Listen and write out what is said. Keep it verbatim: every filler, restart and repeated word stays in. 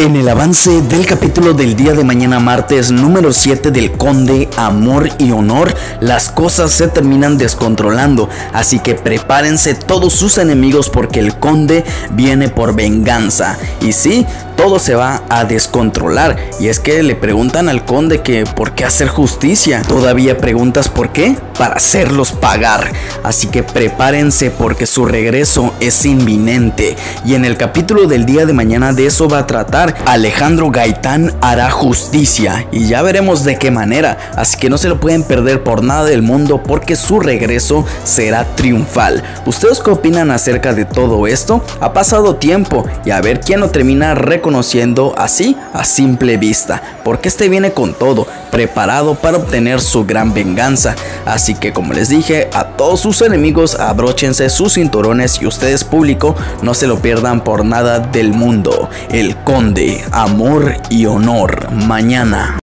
En el avance del capítulo del día de mañana martes número siete del Conde, Amor y Honor, las cosas se terminan descontrolando, así que prepárense todos sus enemigos porque el Conde viene por venganza. Y sí, todo se va a descontrolar, y es que le preguntan al Conde que por qué hacer justicia. Todavía preguntas por qué, para hacerlos pagar, así que prepárense porque su regreso es inminente. Y en el capítulo del día de mañana de eso va a tratar. Alejandro Gaitán hará justicia y ya veremos de qué manera, así que no se lo pueden perder por nada del mundo porque su regreso será triunfal. ¿Ustedes qué opinan acerca de todo esto? Ha pasado tiempo y a ver quién lo termina reconociendo así a simple vista, porque este viene con todo, preparado para obtener su gran venganza. Así que como les dije, a todos sus enemigos abróchense sus cinturones y ustedes, público, no se lo pierdan por nada del mundo. El Conde, Amor y Honor, mañana.